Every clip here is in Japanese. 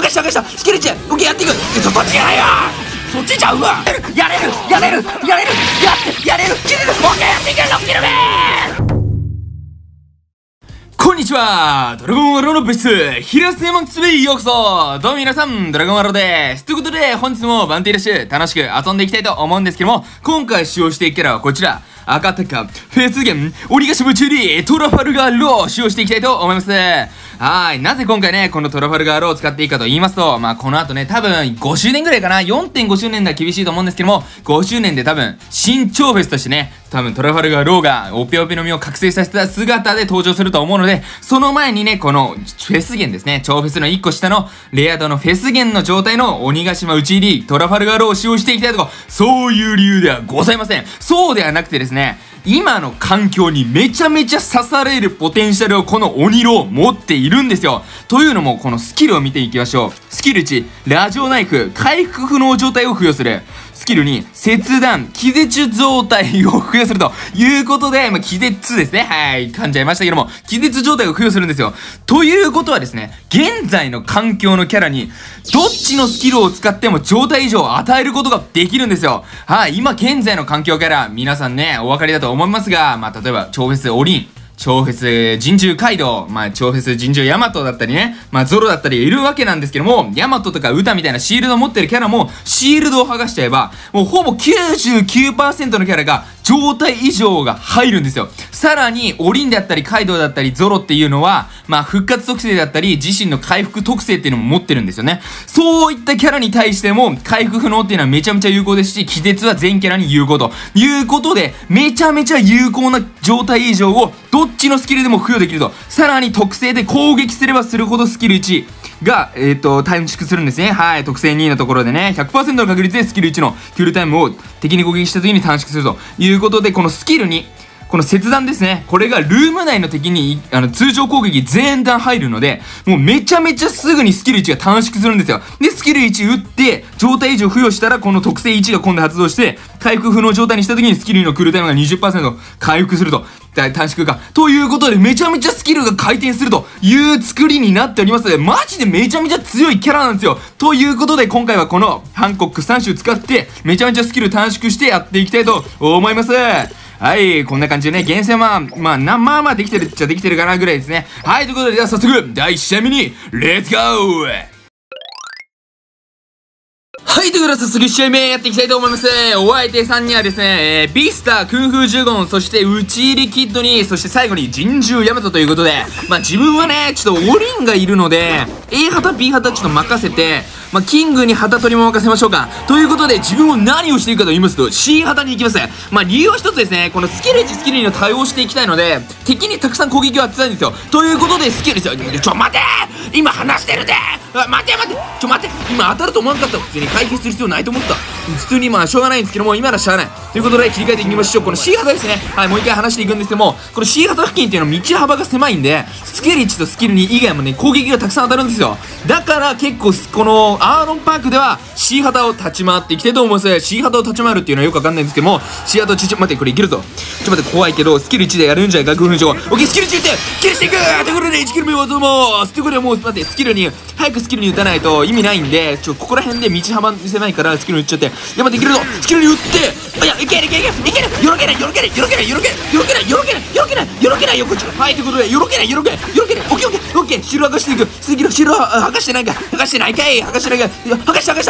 かした。スキル1。オッケー、やっていく。そっちじゃないよ。そっちちゃうわ。やれる。やれる。キリル。オッケー、やっていく。6キロ目。こんにちは、ドラゴンワローの部室、平瀬マックスへようこそ。どうも皆さん、ドラゴンワローです。ということで、本日もバンティラッシュ、楽しく遊んでいきたいと思うんですけども、今回使用していくキャラはこちら。赤鷹、フェスゲン、鬼ヶ島チュリー、トラファルガーローを使用していきたいと思います。なぜ今回ね、このトラファルガーローを使っていいかと言いますと、この後ね、多分5周年ぐらいかな、4.5 周年では厳しいと思うんですけども、5周年で多分、新超フェスとしてね、多分トラファルガーローがオペオペの実を覚醒させた姿で登場すると思うので、その前にね、このフェスゲンですね、超フェスの1個下のレア度のフェスゲンの状態の鬼ヶ島討ち入り、トラファルガーローを使用していきたいとか、そういう理由ではございません。そうではなくてですね、今の環境にめちゃめちゃ刺されるポテンシャルをこの鬼ロー持っているんですよ。というのもこのスキルを見ていきましょう。スキル1、ラジオナイフ、回復不能状態を付与する。スキル2、切断、気絶状態を付与するということで、気絶ですね。はい、噛んじゃいましたけども、気絶状態を付与するんですよ。ということはですね、現在の環境のキャラに、どっちのスキルを使っても状態異常を与えることができるんですよ。はい、今現在の環境キャラ、皆さんね、お分かりだと思いますが、例えば、超フェスオリン、超フェス人獣カイドウ、超フェス人獣ヤマトだったりね、ゾロだったりいるわけなんですけども、ヤマトとかウタみたいなシールドを持ってるキャラも、シールドを剥がしちゃえば、もうほぼ 99% のキャラが、状態異常が入るんですよ。さらに、オリンであったり、カイドウだったり、ゾロっていうのは、復活特性だったり、自身の回復特性っていうのも持ってるんですよね。そういったキャラに対しても、回復不能っていうのはめちゃめちゃ有効ですし、気絶は全キャラに有効ということで、めちゃめちゃ有効な状態異常を、どっちのスキルでも付与できると。さらに特性で攻撃すればするほどスキル1が、短縮するんですね。はい。特性2のところでね、100% の確率でスキル1のクールタイムを敵に攻撃した時に短縮するということで、このスキル2、この切断ですね。これがルーム内の敵に、通常攻撃全弾入るので、もうめちゃめちゃすぐにスキル1が短縮するんですよ。で、スキル1打って、状態異常付与したら、この特性1が今度発動して、回復不能状態にした時にスキル2のクールタイムが 20% 回復すると。短縮か。ということで、めちゃめちゃスキルが回転するという作りになっております。マジでめちゃめちゃ強いキャラなんですよ。ということで、今回はこのハンコック3種使って、めちゃめちゃスキル短縮してやっていきたいと思います。はい、こんな感じでね、厳選は、できてるっちゃできてるかなぐらいですね。はい、ということで、では早速、第1試合目に、レッツゴー！はい、ということで早速1試合目やっていきたいと思います。お相手さんにはですね、ビスター、クンフージュゴン、そして討ち入りキッドに、そして最後に人獣ヤマトということで、自分はね、ちょっとオリンがいるので、A 旗、B 旗ちょっと任せて、キングに旗取りも任せましょうか。ということで、自分は何をしていくかと言いますと、C 旗に行きます。理由は一つですね、このスキル1、スキル2の対応していきたいので、敵にたくさん攻撃を当てたいんですよ。ということで、スキルですよ。待てー！今話してるでー！待て今当たると思わなかった。普通に回避する必要ないと思った。普通にしょうがないんですけども、今ならしゃあない。ということで、切り替えていきましょう。この C 旗ですね。はい、もう一回話していくんですけども、この C 旗付近っていうのは道幅が狭いんで、スキル1とスキル2以外もね、攻撃がたくさん当たるんですよ。だから結構、このアーロンパークでは C 旗を立ち回っていきたいと思います。C 旗を立ち回るっていうのはよくわかんないんですけども、C 旗待って、これいけるぞ。待って、怖いけど、スキル1でやるんじゃないか、5分以上。オッケー、スキル1打って、キルしていくー！ということで、1キル目をどうもー！ということで、もう、待って、スキルに、早くスキルに打たないと意味ないんで、ここら辺で道幅狭いからスキルに打っちゃって、待って、いけるぞ！スキルに打って、いけるよろけないよろけないよ、こっち。はい、ということで、よろけない。オッケー、シール剥がしていく。シール剥がしてないかい。剥がした。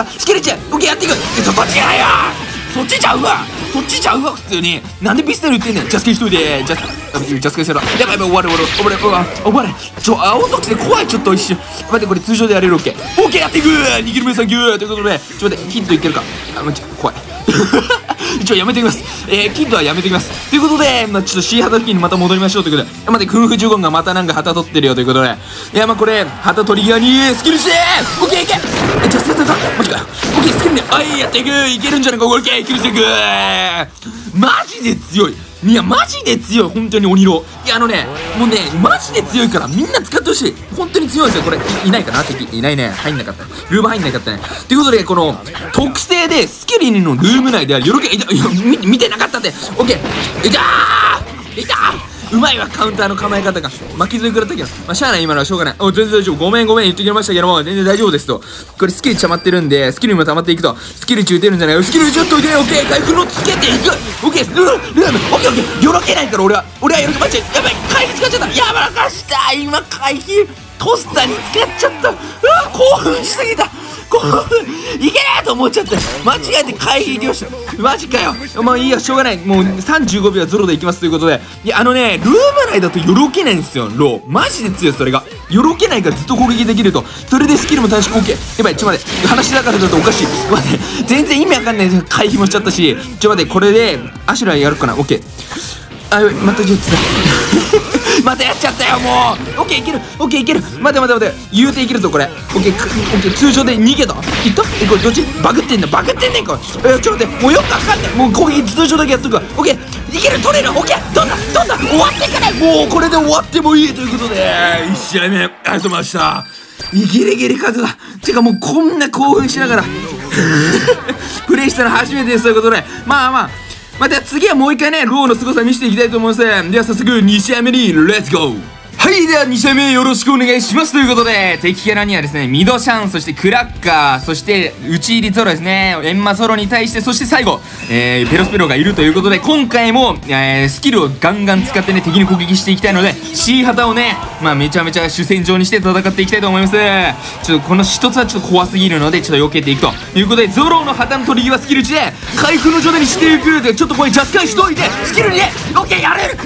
スキル1、オッケー、やっていく。そっちじゃないよ！そっちちゃうわ、普通に。なんでピストル撃ってんねん。ジャスケしといて。ジャスケせろ。やばい、終われ。青属性怖い、ちょっと一瞬。待って、これ通常でやれる。オッケー、やっていく。2キル目、サンキュー。ということで、待って、キッドいけるか。怖い。やめてきます。キッドはやめてきます。ということで、ちょっと C 旗付近にまた戻りましょうということで。待って、クンフジュゴンがまたなんか旗取ってるよということで。これ、旗取り際に、スキルしてー！オッケー、いけ！ジャスケやった！マジか。オッケー、スキルね。やっていく！いけるんじゃないか、オッケー、キルしていく！マジで強い！マジで強い、本当に鬼ロー。もうね、マジで強いから、みんな使ってほしい。本当に強いんですよ、これ。いないかな、敵。いないね。入んなかった。ルーム入んなかったね。ということで、この、特性で、スキル2のルーム内である、見てなかったって。オッケー。いたー！ うまいわ、カウンターの構え方が。巻き添え食らったけど、まあ、しゃあない、今のはしょうがない。全然大丈夫。ごめん言ってきましたけども、全然大丈夫ですと。これスキル溜まってるんで、スキルも溜まっていくと、スキル中打てるんじゃないよ。スキルちょっと打てよ、オッケー、回復のつけていく。オッケー、オッケー、よろけないから俺はよろけ、待って、やばい、回避使っちゃった。やばらかした。今、回避、トスターに使っちゃった。興奮しすぎた。いけないと思っちゃって間違えて回避行きました。マジかよ。まあいいや、しょうがない。もう35秒はゾロでいきますということで、いやルーム内だとよろけないんですよ。ローマジで強い。それがよろけないからずっと攻撃できると。それでスキルも短縮 OK。やばい、ちょ待って、話だからだとおかしい。待って、全然意味わかんない。回避もしちゃったし、待って、これでアシュラやるかな。 OK。あ、やばい、また10つだまたやっちゃったよ、もう。オッケー、いける、オッケー、いける。待て、言うていけるぞ、これ。オッケー、通常で逃げた。いった？これどっち？バグってんねんか。ちょっと待って、もうよくわかんない。もう攻撃通常だけやっとくわ。オッケー、いける、取れる。オッケー、飛んだ、終わっていかない。もうこれで終わってもいいということで、1試合目、ありがとうございました。ギリギリ勝てた。てかもうこんな興奮しながらプレイしたの初めてですということで、また次はもう一回ね、ローの凄さ見せていきたいと思います。では早速2試合目にレッツゴー。はい、では2試合目よろしくお願いしますということで、敵キャラにはですね、ミドシャン、そしてクラッカー、そして打ち入りゾロですね、エンマゾロに対して、そして最後、ペロスペロがいるということで、今回も、スキルをガンガン使ってね、敵に攻撃していきたいので、C 旗をね、めちゃめちゃ主戦場にして戦っていきたいと思います。ちょっとこの一つはちょっと怖すぎるので、ちょっと避けていくということで、ゾロの旗の取り際スキル値で回復の状態にしていく。でちょっとこれジャスカイしといて、スキルにね、オッケー、やれる、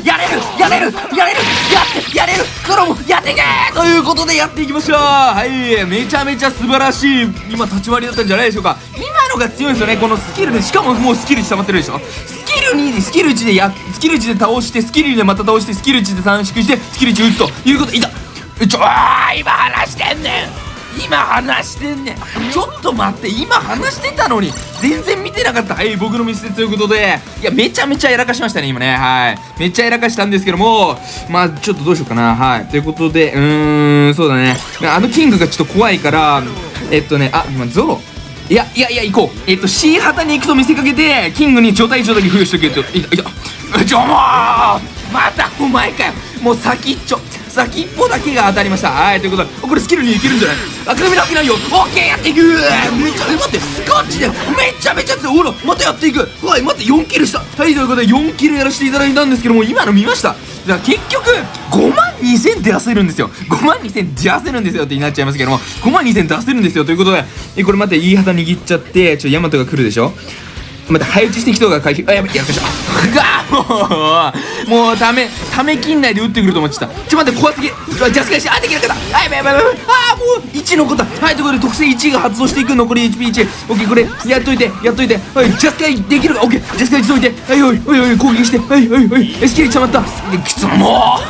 ゾロもやっていけーということでやっていきましょう。はい、めちゃめちゃ素晴らしい今立ち回りだったんじゃないでしょうか。今のが強いんですよね、このスキルで。しかももうスキル値溜まってるでしょ。スキル値で倒して、スキルでまた倒して、スキル値で短縮して、スキル値打つということ。いた、今話してんねん。ちょっと待って、今話してたのに全然見てなかった。はい、僕のミスでということで、いやめちゃめちゃやらかしましたね今ね。はい、めっちゃやらかしたんですけども、ちょっとどうしようかな。はい、ということで、そうだね、キングがちょっと怖いから、ゾロ、いや行こう。C 旗に行くと見せかけてキングに状態だけ付与しておけって。いたもうまたお前かよ。もう先っぽだけが当たりました。はい、ということで、これスキルにいけるんじゃない？諦めなわけないよ。オッケー、やっていく。待って、ガチでめちゃめちゃ強い。ほら、またやっていく。はい、待って、4キルした。はい、ということで4キルやらせていただいたんですけども、今の見ました。だから結局52000出せるんですよ。52000出せるんですよってなっちゃいますけども、52000出せるんですよということで、これ待って、いい旗握っちゃって、ヤマトが来るでしょ。また配置してきた方が回避。やばい、やらかした。もうためきんないで打ってくると思っちゃった。待って、怖すぎ。ジャスカイして、できなかった。やばい。もう1残った。はい、ということで特性1が発動していく。残り HP1。オッケー、これやっといて。はい、ジャスカイできるか。オッケー、ジャスカイしといて。はい、おい攻撃して。はい、スキル溜まった。きつも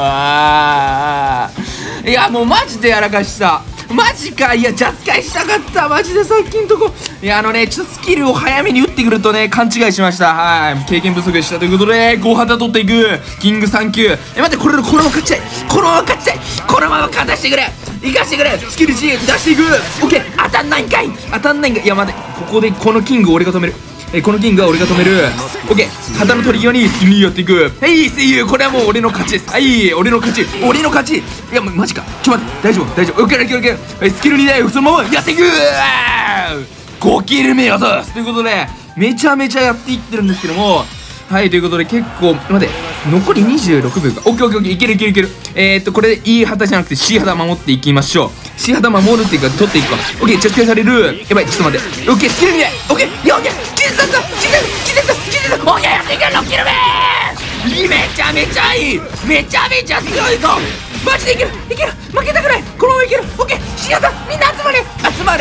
ういや、もうマジでやらかした。マジか。いや、ジャスカイしたかった。マジでさっきんとこ。いや、ちょっとスキルを早めに打ってくるとね、勘違いしました。はい、経験不足でしたということで、5旗取っていく。キング3級。待って、このまま勝ちたい。このまま勝たしてくれ。生かしてくれ。スキル値出していく。オッケー、当たんないんかい。いや、待って、ここでこのキングを俺が止める。このキングは俺が止める。オッケー、旗の取り際にスキルにやっていく。はい、声優、これはもう俺の勝ちです。はい、俺の勝ち。いや、マジか。ちょ待って、大丈夫。オッケー。はい、スキルにね、そのままやっていく。5キル目よということで、めちゃめちゃやっていってるんですけども、はい、ということで結構、待って、残り26秒か。オッケー、いける。これで E 旗じゃなくて C 旗守っていきましょう。C 旗守るっていうか、取っていくか。オッケー、着火される。やばい、ちょっと待って。オッケー、スキルにね。オッケー、オッケー、キてた。オッケー、やっていく。6キル目。めちゃめちゃいい。めちゃめちゃ強いぞ。マジでいける。負けたくない。このままいける。オッケー、C 旗、みんな集まれ。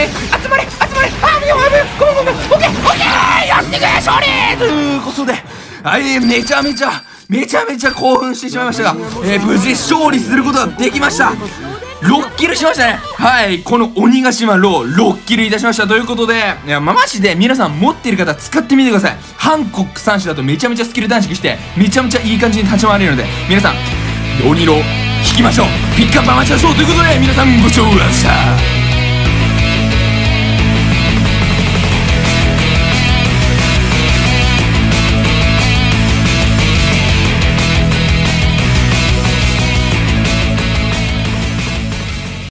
ごめん。オッケー、やってくれ、勝利ということで、はい、めちゃめちゃ興奮してしまいましたが、無事勝利することができました。6キルしましたね。はい、この鬼ヶ島ロー6キルいたしましたということで、いや、マジで皆さん持っている方使ってみてください。ハンコック3種だとめちゃめちゃスキル短縮してめちゃめちゃいい感じに立ち回れるので、皆さん鬼ロー引きましょう。ピックアップ待ちましょうということで、皆さんご視聴ありがとうございました。